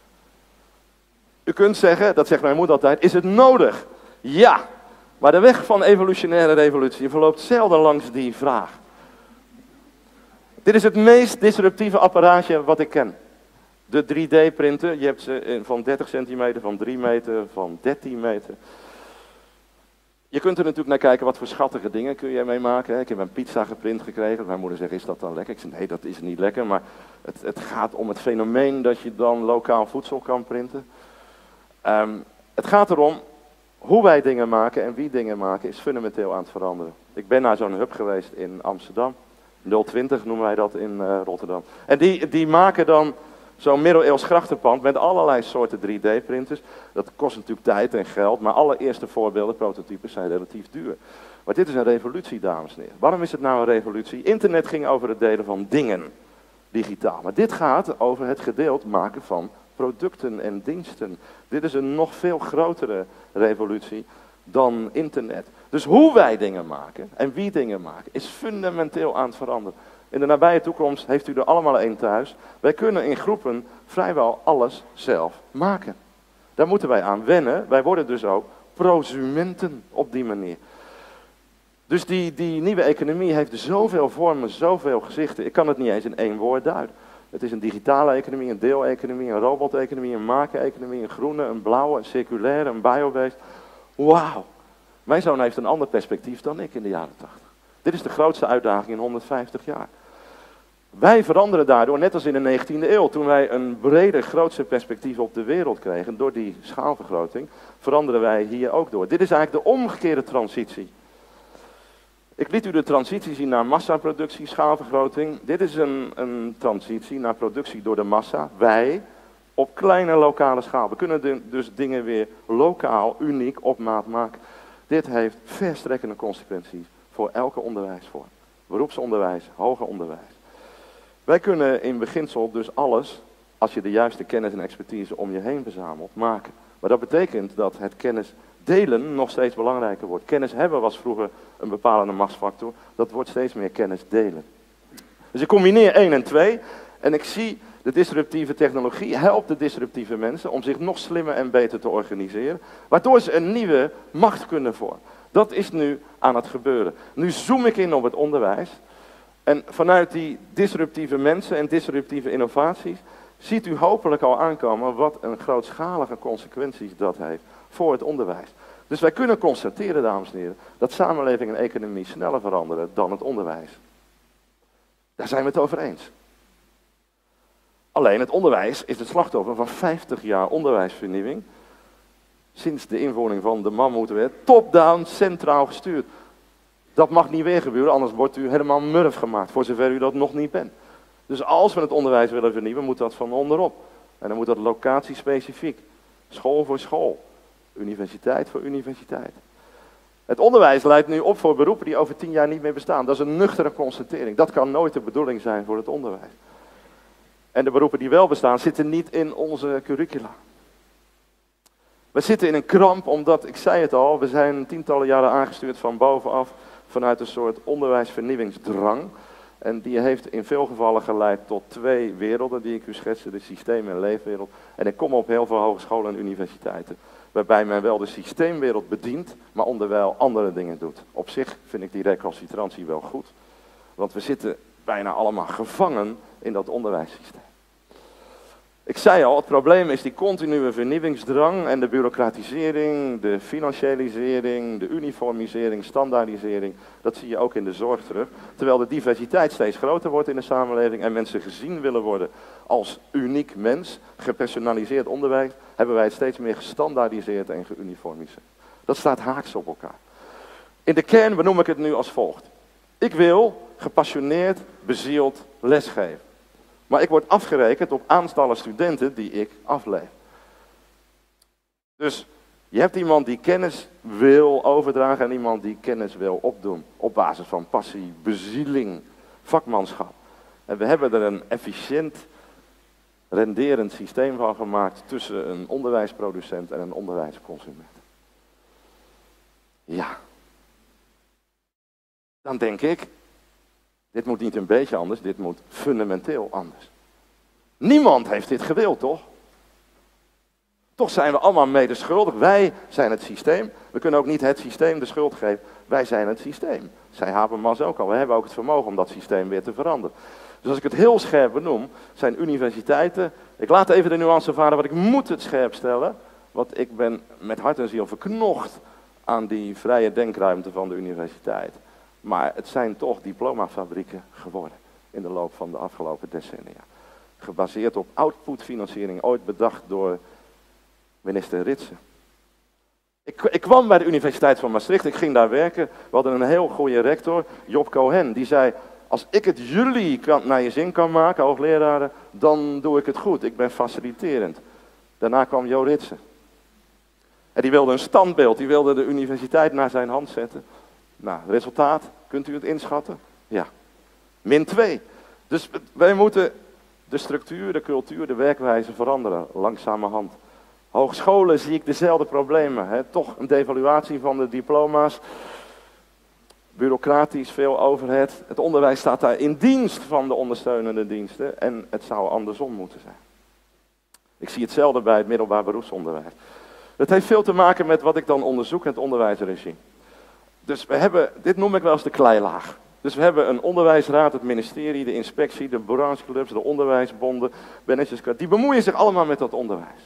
U kunt zeggen, dat zegt mijn moeder altijd, is het nodig? Ja, maar de weg van evolutionaire revolutie verloopt zelden langs die vraag. Dit is het meest disruptieve apparaatje wat ik ken. De 3D-printen, je hebt ze van 30 centimeter, van 3 meter, van 13 meter. Je kunt er natuurlijk naar kijken, wat voor schattige dingen kun je ermee maken. Ik heb een pizza geprint gekregen. Mijn moeder zegt, is dat dan lekker? Ik zeg, nee, dat is niet lekker, maar het gaat om het fenomeen dat je dan lokaal voedsel kan printen. Het gaat erom, hoe wij dingen maken en wie dingen maken, is fundamenteel aan het veranderen. Ik ben naar zo'n hub geweest in Amsterdam. 020 noemen wij dat in Rotterdam. En die maken dan Zo'n middeleeuws grachtenpand met allerlei soorten 3D-printers. Dat kost natuurlijk tijd en geld, maar alle eerste voorbeelden, prototypes, zijn relatief duur. Maar dit is een revolutie, dames en heren. Waarom is het nou een revolutie? Internet ging over het delen van dingen, digitaal. Maar dit gaat over het gedeeld maken van producten en diensten. Dit is een nog veel grotere revolutie dan internet. Dus hoe wij dingen maken en wie dingen maken, is fundamenteel aan het veranderen. In de nabije toekomst heeft u er allemaal één thuis. Wij kunnen in groepen vrijwel alles zelf maken. Daar moeten wij aan wennen. Wij worden dus ook prosumenten op die manier. Dus die nieuwe economie heeft zoveel vormen, zoveel gezichten. Ik kan het niet eens in één woord duiden. Het is een digitale economie, een deeleconomie, een roboteconomie, een maken-economie, een groene, een blauwe, een circulaire, een biobased. Wauw. Mijn zoon heeft een ander perspectief dan ik in de jaren 80. Dit is de grootste uitdaging in 150 jaar. Wij veranderen daardoor, net als in de 19e eeuw, toen wij een breder, grootse perspectief op de wereld kregen, door die schaalvergroting, veranderen wij hier ook door. Dit is eigenlijk de omgekeerde transitie. Ik liet u de transitie zien naar massaproductie, schaalvergroting. Dit is een transitie naar productie door de massa. Wij op kleine lokale schaal. We kunnen dus dingen weer lokaal, uniek, op maat maken. Dit heeft verstrekkende consequenties voor elke onderwijsvorm. Beroepsonderwijs, hoger onderwijs. Wij kunnen in beginsel dus alles, als je de juiste kennis en expertise om je heen verzamelt, maken. Maar dat betekent dat het kennis delen nog steeds belangrijker wordt. Kennis hebben was vroeger een bepalende machtsfactor. Dat wordt steeds meer kennis delen. Dus ik combineer 1 en 2. En ik zie de disruptieve technologie helpt de disruptieve mensen om zich nog slimmer en beter te organiseren. Waardoor ze een nieuwe macht kunnen vormen. Dat is nu aan het gebeuren. Nu zoom ik in op het onderwijs. En vanuit die disruptieve mensen en disruptieve innovaties ziet u hopelijk al aankomen wat een grootschalige consequenties dat heeft voor het onderwijs. Dus wij kunnen constateren, dames en heren, dat samenleving en economie sneller veranderen dan het onderwijs. Daar zijn we het over eens. Alleen het onderwijs is het slachtoffer van 50 jaar onderwijsvernieuwing. Sinds de invoering van de Mammoetwet, top-down, centraal gestuurd. Dat mag niet weer gebeuren, anders wordt u helemaal murf gemaakt, voor zover u dat nog niet bent. Dus als we het onderwijs willen vernieuwen, moet dat van onderop. En dan moet dat locatiespecifiek. School voor school. Universiteit voor universiteit. Het onderwijs leidt nu op voor beroepen die over 10 jaar niet meer bestaan. Dat is een nuchtere constatering. Dat kan nooit de bedoeling zijn voor het onderwijs. En de beroepen die wel bestaan, zitten niet in onze curricula. We zitten in een kramp omdat, ik zei het al, we zijn tientallen jaren aangestuurd van bovenaf vanuit een soort onderwijsvernieuwingsdrang. En die heeft in veel gevallen geleid tot 2 werelden die ik u schetste, de systeem- en leefwereld. En ik kom op heel veel hogescholen en universiteiten, waarbij men wel de systeemwereld bedient, maar onderwijl andere dingen doet. Op zich vind ik die recalcitrantie wel goed, want we zitten bijna allemaal gevangen in dat onderwijssysteem. Ik zei al, het probleem is die continue vernieuwingsdrang en de bureaucratisering, de financialisering, de uniformisering, standaardisering. Dat zie je ook in de zorg terug. Terwijl de diversiteit steeds groter wordt in de samenleving en mensen gezien willen worden als uniek mens, gepersonaliseerd onderwijs, hebben wij het steeds meer gestandaardiseerd en geuniformiseerd. Dat staat haaks op elkaar. In de kern benoem ik het nu als volgt. Ik wil gepassioneerd, bezield lesgeven. Maar ik word afgerekend op aantallen studenten die ik afleef. Dus je hebt iemand die kennis wil overdragen en iemand die kennis wil opdoen. Op basis van passie, bezieling, vakmanschap. En we hebben er een efficiënt, renderend systeem van gemaakt tussen een onderwijsproducent en een onderwijsconsument. Ja. Dan denk ik, dit moet niet een beetje anders, dit moet fundamenteel anders. Niemand heeft dit gewild, toch? Toch zijn we allemaal mede schuldig. Wij zijn het systeem. We kunnen ook niet het systeem de schuld geven. Wij zijn het systeem. Zei Habermas ook al. We hebben ook het vermogen om dat systeem weer te veranderen. Dus als ik het heel scherp benoem, zijn universiteiten... Ik laat even de nuance varen, want ik moet het scherp stellen. Want ik ben met hart en ziel verknocht aan die vrije denkruimte van de universiteit. Maar het zijn toch diplomafabrieken geworden in de loop van de afgelopen decennia. Gebaseerd op outputfinanciering, ooit bedacht door minister Ritsen. Ik kwam bij de Universiteit van Maastricht, ik ging daar werken. We hadden een heel goede rector, Job Cohen, die zei... Als ik het jullie naar je zin kan maken, hoogleraren, dan doe ik het goed. Ik ben faciliterend. Daarna kwam Jo Ritsen. En die wilde een standbeeld, die wilde de universiteit naar zijn hand zetten. Nou, resultaat, kunt u het inschatten? Ja, -2. Dus wij moeten de structuur, de cultuur, de werkwijze veranderen, langzamerhand. Hogescholen zie ik dezelfde problemen. Hè? Toch een devaluatie van de diploma's. Bureaucratisch, veel overhead. Het onderwijs staat daar in dienst van de ondersteunende diensten. En het zou andersom moeten zijn. Ik zie hetzelfde bij het middelbaar beroepsonderwijs. Het heeft veel te maken met wat ik dan onderzoek, het onderwijsregime. Dus we hebben, dit noem ik wel eens de kleilaag. Dus we hebben een onderwijsraad, het ministerie, de inspectie, de brancheclubs, de onderwijsbonden, die bemoeien zich allemaal met dat onderwijs.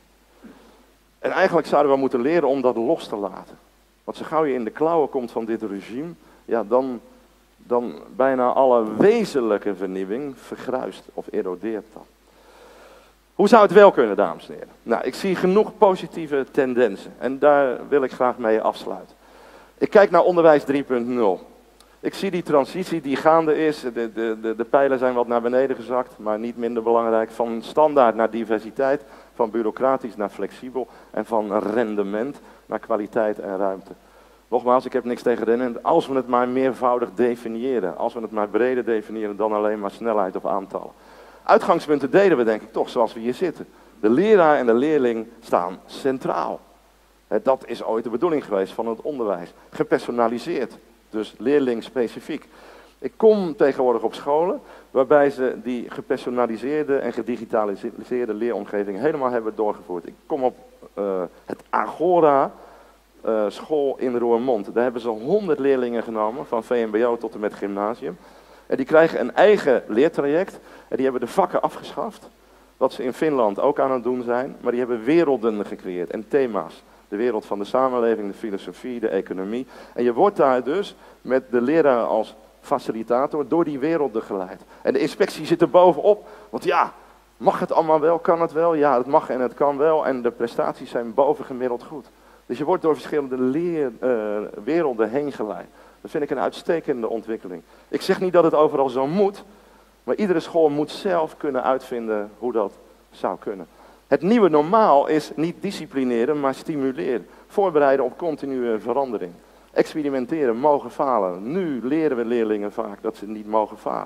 En eigenlijk zouden we moeten leren om dat los te laten. Want zo gauw je in de klauwen komt van dit regime, ja, dan bijna alle wezenlijke vernieuwing vergruist of erodeert dan. Hoe zou het wel kunnen, dames en heren? Nou, ik zie genoeg positieve tendensen en daar wil ik graag mee afsluiten. Ik kijk naar onderwijs 3.0. Ik zie die transitie die gaande is, de pijlen zijn wat naar beneden gezakt, maar niet minder belangrijk, van standaard naar diversiteit, van bureaucratisch naar flexibel en van rendement naar kwaliteit en ruimte. Nogmaals, ik heb niks tegen rendement, als we het maar meervoudig definiëren, als we het maar breder definiëren dan alleen maar snelheid of aantallen. Uitgangspunten deden we denk ik toch zoals we hier zitten. De leraar en de leerling staan centraal. Dat is ooit de bedoeling geweest van het onderwijs. Gepersonaliseerd, dus leerling-specifiek. Ik kom tegenwoordig op scholen waarbij ze die gepersonaliseerde en gedigitaliseerde leeromgeving helemaal hebben doorgevoerd. Ik kom op het Agora school in Roermond. Daar hebben ze 100 leerlingen genomen, van VMBO tot en met gymnasium. En die krijgen een eigen leertraject en die hebben de vakken afgeschaft. Wat ze in Finland ook aan het doen zijn, maar die hebben werelden gecreëerd en thema's. De wereld van de samenleving, de filosofie, de economie. En je wordt daar dus met de leraar als facilitator door die werelden geleid. En de inspectie zit er bovenop, want ja, mag het allemaal wel, kan het wel? Ja, het mag en het kan wel en de prestaties zijn bovengemiddeld goed. Dus je wordt door verschillende werelden heen geleid. Dat vind ik een uitstekende ontwikkeling. Ik zeg niet dat het overal zo moet, maar iedere school moet zelf kunnen uitvinden hoe dat zou kunnen. Het nieuwe normaal is niet disciplineren, maar stimuleren. Voorbereiden op continue verandering. Experimenteren, mogen falen. Nu leren we leerlingen vaak dat ze niet mogen falen.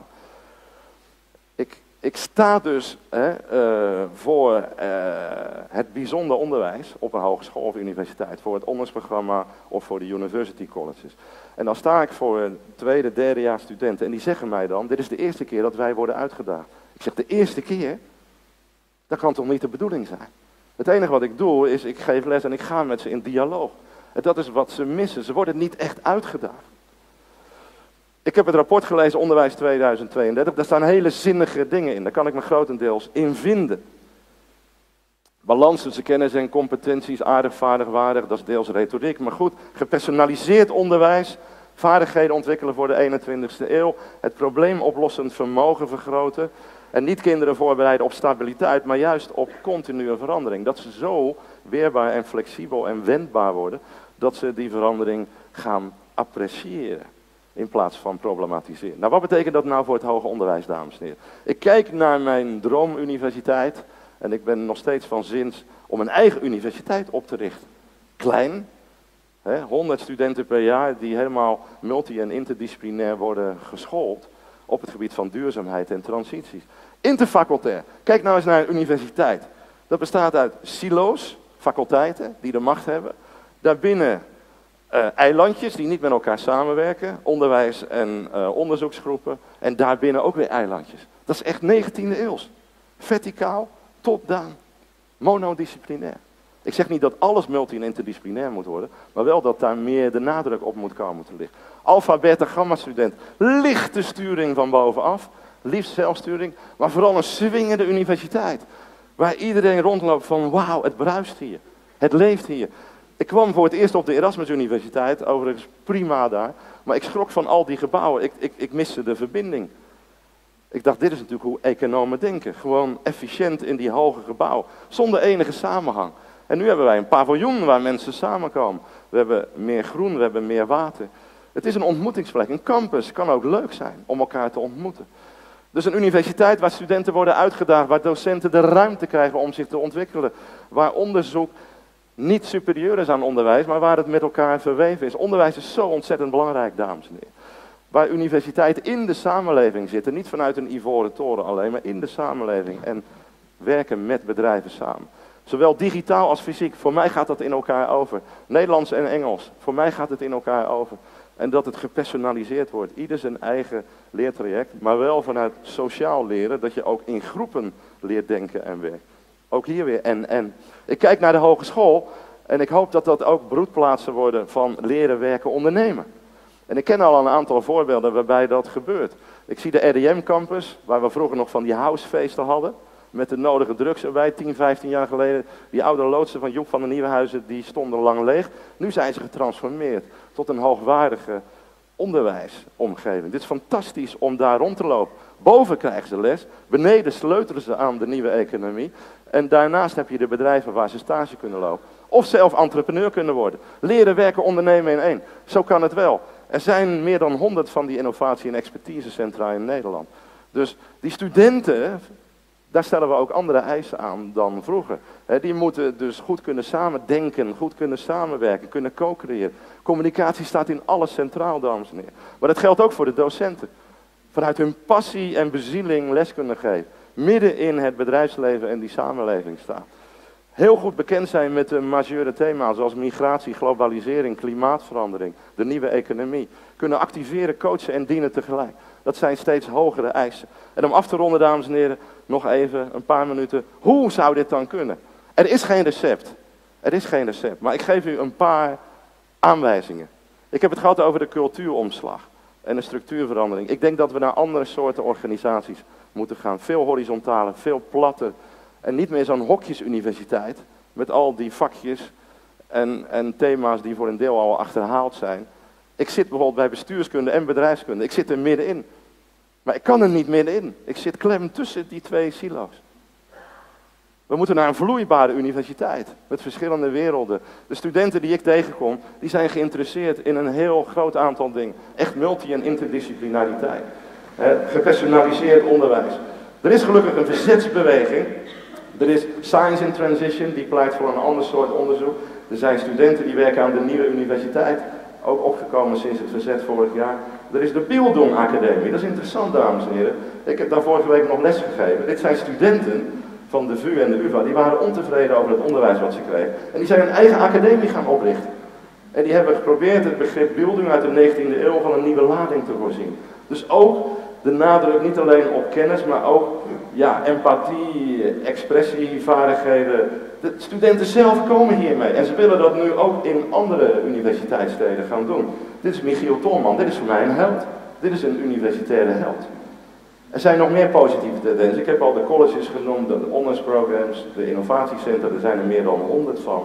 Ik sta dus voor het bijzonder onderwijs op een hogeschool of universiteit. Voor het onderwijsprogramma of voor de university colleges. En dan sta ik voor een tweede, derdejaars studenten. En die zeggen mij dan, dit is de eerste keer dat wij worden uitgedaagd. Ik zeg, de eerste keer? Dat kan toch niet de bedoeling zijn? Het enige wat ik doe is, ik geef les en ik ga met ze in dialoog. En dat is wat ze missen. Ze worden niet echt uitgedaagd. Ik heb het rapport gelezen, Onderwijs 2032. Daar staan hele zinnige dingen in. Daar kan ik me grotendeels in vinden. Balans tussen kennis en competenties, aardig, vaardig, waardig, dat is deels retoriek. Maar goed, gepersonaliseerd onderwijs, vaardigheden ontwikkelen voor de 21ste eeuw, het probleemoplossend vermogen vergroten. En niet kinderen voorbereiden op stabiliteit, maar juist op continue verandering. Dat ze zo weerbaar en flexibel en wendbaar worden, dat ze die verandering gaan appreciëren. In plaats van problematiseren. Nou, wat betekent dat nou voor het hoger onderwijs, dames en heren? Ik kijk naar mijn droomuniversiteit en ik ben nog steeds van zins om een eigen universiteit op te richten. Klein, 100 studenten per jaar die helemaal multi- en interdisciplinair worden geschoold op het gebied van duurzaamheid en transities. Interfacultair. Kijk nou eens naar een universiteit. Dat bestaat uit silo's, faculteiten die de macht hebben. Daarbinnen eilandjes die niet met elkaar samenwerken, onderwijs- en onderzoeksgroepen en daarbinnen ook weer eilandjes. Dat is echt 19e eeuws. Verticaal, top-down, monodisciplinair. Ik zeg niet dat alles multi- en interdisciplinair moet worden, maar wel dat daar meer de nadruk op moet komen te liggen. Alpha, beta, gamma student, lichte sturing van bovenaf, liefst zelfsturing, maar vooral een swingende universiteit. Waar iedereen rondloopt van wauw, het bruist hier, het leeft hier. Ik kwam voor het eerst op de Erasmus Universiteit, overigens prima daar, maar ik schrok van al die gebouwen, ik miste de verbinding. Ik dacht, dit is natuurlijk hoe economen denken, gewoon efficiënt in die hoge gebouwen, zonder enige samenhang. En nu hebben wij een paviljoen waar mensen samenkomen. We hebben meer groen, we hebben meer water. Het is een ontmoetingsplek. Een campus kan ook leuk zijn om elkaar te ontmoeten. Dus een universiteit waar studenten worden uitgedaagd, waar docenten de ruimte krijgen om zich te ontwikkelen. Waar onderzoek niet superieur is aan onderwijs, maar waar het met elkaar verweven is. Onderwijs is zo ontzettend belangrijk, dames en heren. Waar universiteiten in de samenleving zitten, niet vanuit een ivoren toren alleen, maar in de samenleving. En werken met bedrijven samen. Zowel digitaal als fysiek. Voor mij gaat dat in elkaar over. Nederlands en Engels. Voor mij gaat het in elkaar over. En dat het gepersonaliseerd wordt. Ieder zijn eigen leertraject. Maar wel vanuit sociaal leren. Dat je ook in groepen leert denken en werken. Ook hier weer en. Ik kijk naar de hogeschool. En ik hoop dat dat ook broedplaatsen worden van leren, werken, ondernemen. En ik ken al een aantal voorbeelden waarbij dat gebeurt. Ik zie de RDM campus. Waar we vroeger nog van die housefeesten hadden. Met de nodige drugs erbij, 10, 15 jaar geleden. Die oude loodsen van Joep van der Nieuwenhuizen, die stonden lang leeg. Nu zijn ze getransformeerd tot een hoogwaardige onderwijsomgeving. Dit is fantastisch om daar rond te lopen. Boven krijgen ze les, beneden sleutelen ze aan de nieuwe economie. En daarnaast heb je de bedrijven waar ze stage kunnen lopen. Of zelf entrepreneur kunnen worden. Leren, werken, ondernemen in één. Zo kan het wel. Er zijn meer dan 100 van die innovatie- en expertisecentra in Nederland. Dus die studenten, daar stellen we ook andere eisen aan dan vroeger. Die moeten dus goed kunnen samendenken, goed kunnen samenwerken, kunnen co-creëren. Communicatie staat in alles centraal, dames en heren. Maar dat geldt ook voor de docenten. Vanuit hun passie en bezieling les kunnen geven. Midden in het bedrijfsleven en die samenleving staan. Heel goed bekend zijn met de majeure thema's zoals migratie, globalisering, klimaatverandering, de nieuwe economie. Kunnen activeren, coachen en dienen tegelijk. Dat zijn steeds hogere eisen. En om af te ronden, dames en heren, nog even een paar minuten. Hoe zou dit dan kunnen? Er is geen recept. Er is geen recept. Maar ik geef u een paar aanwijzingen. Ik heb het gehad over de cultuuromslag en de structuurverandering. Ik denk dat we naar andere soorten organisaties moeten gaan. Veel horizontaler, veel platter. En niet meer zo'n hokjesuniversiteit met al die vakjes en thema's die voor een deel al achterhaald zijn. Ik zit bijvoorbeeld bij bestuurskunde en bedrijfskunde. Ik zit er middenin. Maar ik kan er niet middenin. Ik zit klem tussen die twee silo's. We moeten naar een vloeibare universiteit met verschillende werelden. De studenten die ik tegenkom, die zijn geïnteresseerd in een heel groot aantal dingen. Echt multi- en interdisciplinariteit. Gepersonaliseerd onderwijs. Er is gelukkig een verzetsbeweging. Er is Science in Transition, die pleit voor een ander soort onderzoek. Er zijn studenten die werken aan de nieuwe universiteit. Ook opgekomen sinds het verzet vorig jaar. Er is de Bildung Academie. Dat is interessant, dames en heren. Ik heb daar vorige week nog les gegeven. Dit zijn studenten van de VU en de UvA. Die waren ontevreden over het onderwijs wat ze kregen. En die zijn een eigen academie gaan oprichten. En die hebben geprobeerd het begrip Bildung uit de 19e eeuw van een nieuwe lading te voorzien. Dus ook de nadruk niet alleen op kennis, maar ook empathie, expressievaardigheden. De studenten zelf komen hiermee en ze willen dat nu ook in andere universiteitssteden gaan doen. Dit is Michiel Tolman, dit is voor mij een held. Dit is een universitaire held. Er zijn nog meer positieve tendensen. Ik heb al de colleges genoemd, de honors programs, de innovatiecentra, er zijn er meer dan 100 van.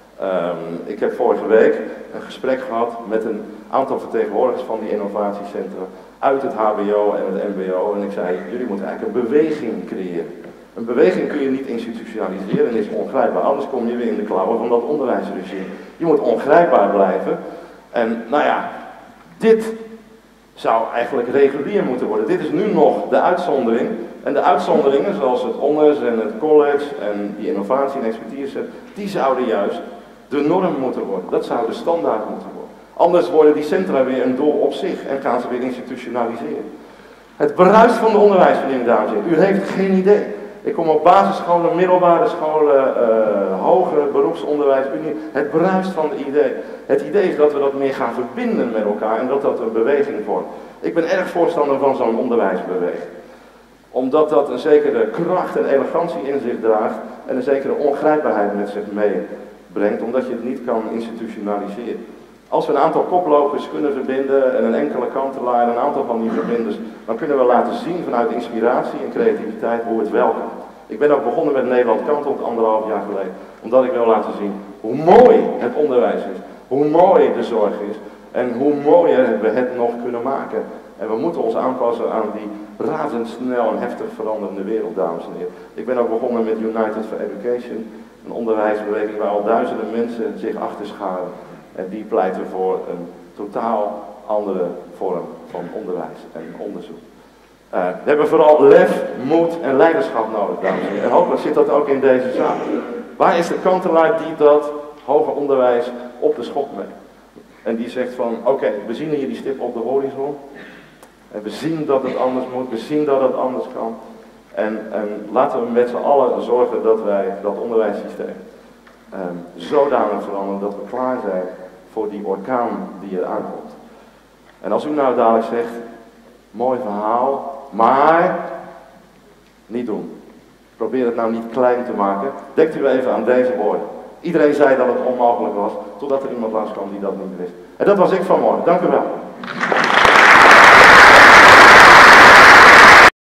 Ik heb vorige week een gesprek gehad met een aantal vertegenwoordigers van die innovatiecentra uit het hbo en het mbo en ik zei, jullie moeten eigenlijk een beweging creëren. Een beweging kun je niet institutionaliseren en is ongrijpbaar, anders kom je weer in de klauwen van dat onderwijsregime. Je moet ongrijpbaar blijven en nou ja, dit zou eigenlijk regulier moeten worden. Dit is nu nog de uitzondering en de uitzonderingen zoals het honors en het college en die innovatie en expertise, die zouden juist de norm moeten worden. Dat zou de standaard moeten worden. Anders worden die centra weer een doel op zich en gaan ze weer institutionaliseren. Het bruist van de onderwijsverdiening, dames en heren. U heeft geen idee. Ik kom op basisscholen, middelbare scholen, hoger beroepsonderwijs. Het bruist van het idee. Het idee is dat we dat meer gaan verbinden met elkaar en dat dat een beweging vormt. Ik ben erg voorstander van zo'n onderwijsbeweging. Omdat dat een zekere kracht en elegantie in zich draagt en een zekere ongrijpbaarheid met zich meebrengt, omdat je het niet kan institutionaliseren. Als we een aantal koplopers kunnen verbinden en een enkele kantelaar en een aantal van die verbinders, dan kunnen we laten zien vanuit inspiratie en creativiteit hoe het wel kan. Ik ben ook begonnen met Nederland Kantelt 1,5 jaar geleden, omdat ik wil laten zien hoe mooi het onderwijs is, hoe mooi de zorg is en hoe mooier we het nog kunnen maken. En we moeten ons aanpassen aan die razendsnel en heftig veranderende wereld, dames en heren. Ik ben ook begonnen met United for Education, een onderwijsbeweging waar al duizenden mensen zich achter scharen. En die pleiten voor een totaal andere vorm van onderwijs en onderzoek. We hebben vooral lef, moed en leiderschap nodig, dames en heren. En hopelijk zit dat ook in deze zaal. Waar is de kantelaar die dat hoger onderwijs op de schop neemt? En die zegt van, oké, we zien hier die stip op de horizon. En we zien dat het anders moet, we zien dat het anders kan. En laten we met z'n allen zorgen dat wij dat onderwijssysteem zodanig veranderen dat we klaar zijn voor die orkaan die er aankomt. En als u nou dadelijk zegt, mooi verhaal, maar niet doen. Probeer het nou niet klein te maken. Denkt u even aan deze woorden. Iedereen zei dat het onmogelijk was, totdat er iemand langskwam die dat niet wist. En dat was ik vanmorgen. Dank u wel.